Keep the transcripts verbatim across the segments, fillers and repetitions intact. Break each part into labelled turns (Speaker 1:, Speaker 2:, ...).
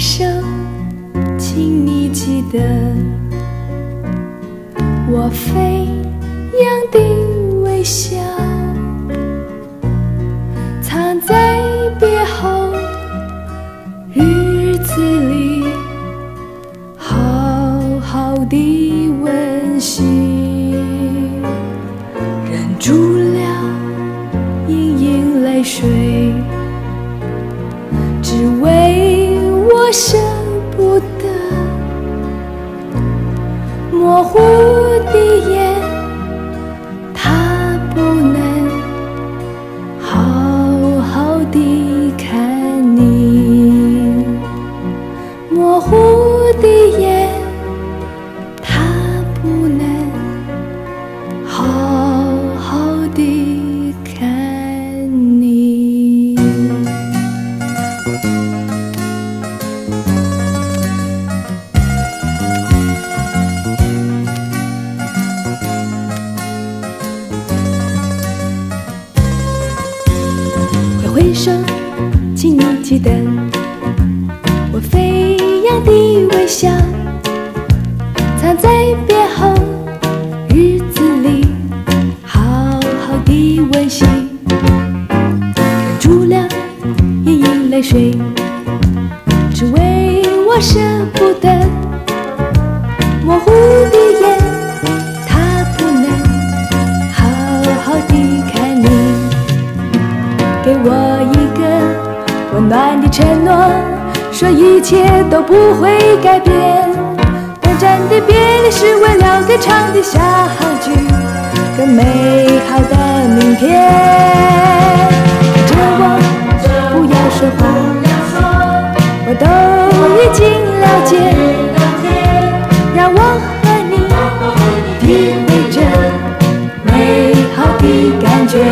Speaker 1: 手，请你记得我飞扬的微笑，藏在别后日子里，好好的温习，忍住了盈盈泪水，只为我舍不得模糊的眼，它不能好好地看你。模糊的眼，它不能好好地看你。挥手，请你记得我飞扬的微笑，藏在别后日子里，好好的温习，忍住了盈盈泪水，只为我舍不得模糊的眼，它不能好好地看你。给我一个温暖的承诺，说一切都不会改变。短暂的别离是为了更长的相聚，更美好的明天。看着我，不要说话，我都已经了解。让我和你体会着美好的感觉。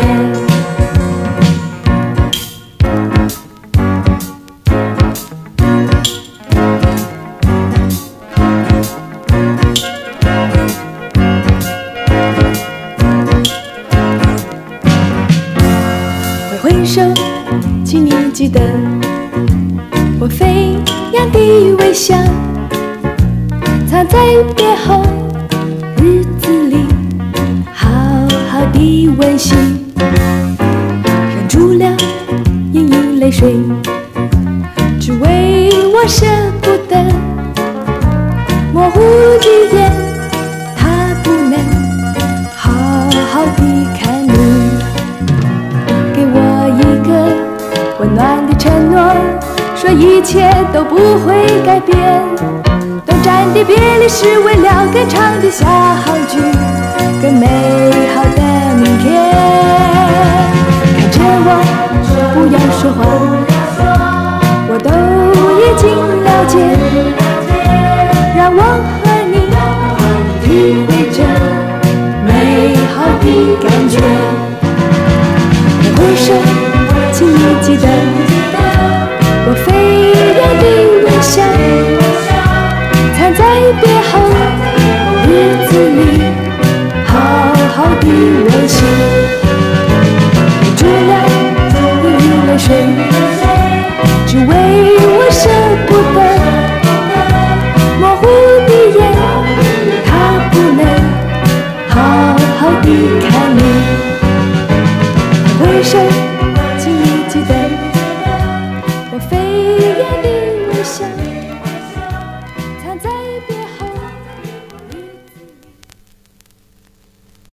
Speaker 1: 挥手，请你记得我飞扬的微笑，藏在别后日子里，好好的温习，忍住了盈盈泪水，只为我舍不得模糊的眼，它不能好好地看你。温暖的承诺，说一切都不会改变。短暂的别离是为了更长的相聚，更美好的明天。看着我，不要说话，我都已经了解。让我和你体会着美好的感觉。挥手，请你记得我飞扬的微笑，藏在别后日子里，好好的温习，忍住了盈盈泪水，只为我舍不得模糊的眼，它不能好好的看你。